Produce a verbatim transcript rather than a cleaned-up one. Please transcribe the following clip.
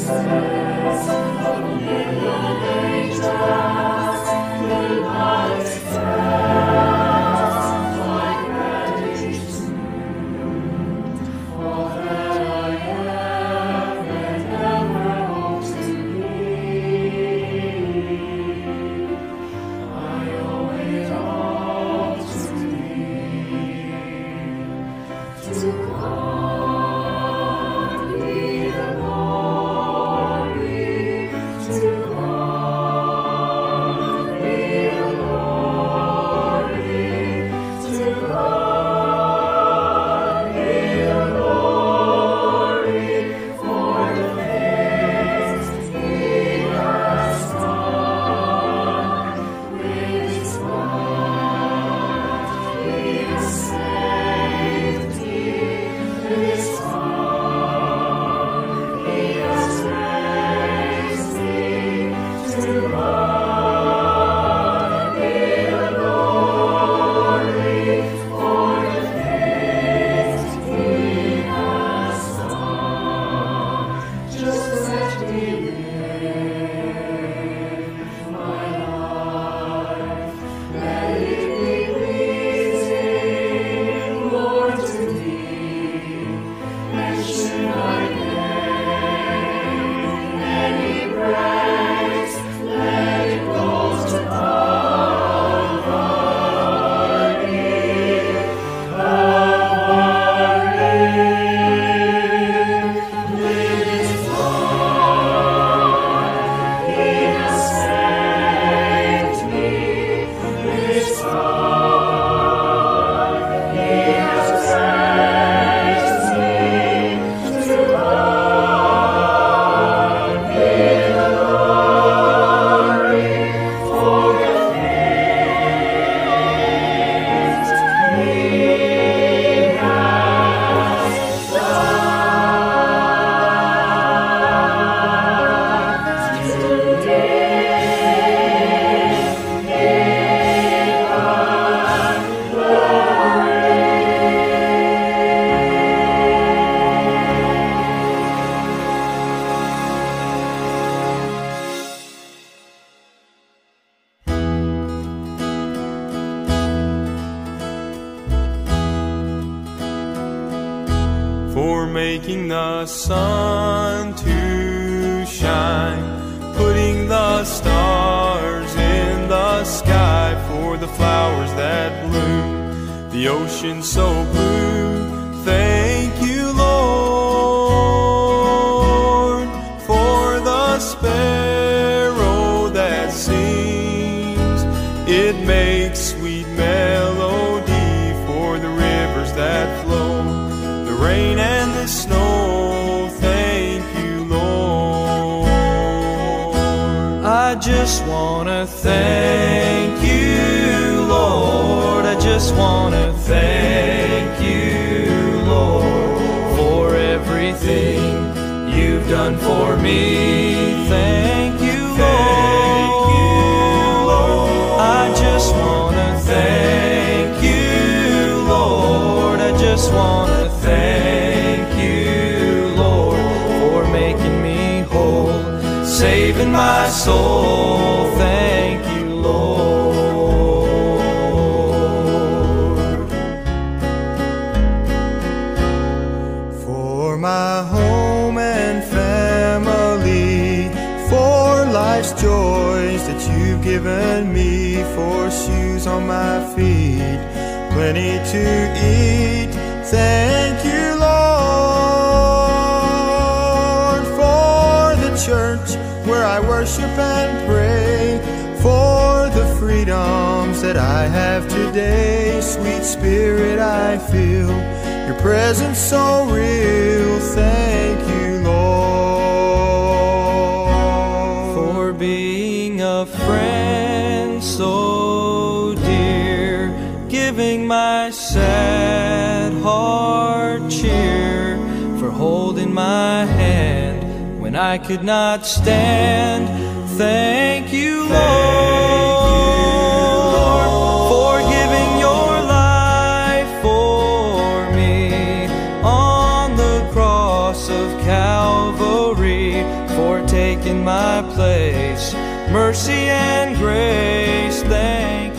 for making the sun to shine, putting the stars in the sky, for the flowers that bloom, the ocean so blue. Thank you, Lord, for the sparrow that sings. It makes sweet melody for the rivers that flow, the rain and the snow. Thank you, Lord. I just want to thank you, Lord. I just want to thank you, Lord, for everything you've done for me. Thank you, Lord. I just want to thank you, Lord. I just want to thank you, Lord, for making me whole, saving my soul. Thank you, Lord, for my home and family, for life's joys that you've given me, for shoes on my feet, plenty to eat. Thank you, Lord, for the church where I worship and pray, for the freedoms that I have today. Sweet Spirit, I feel your presence so real. Thank you, Lord, for being a friend so dear, giving my sad heart cheer, for holding my hand when I could not stand. Thank you, Lord, for giving your life for me on the cross of Calvary, for taken my place. Mercy and grace, thank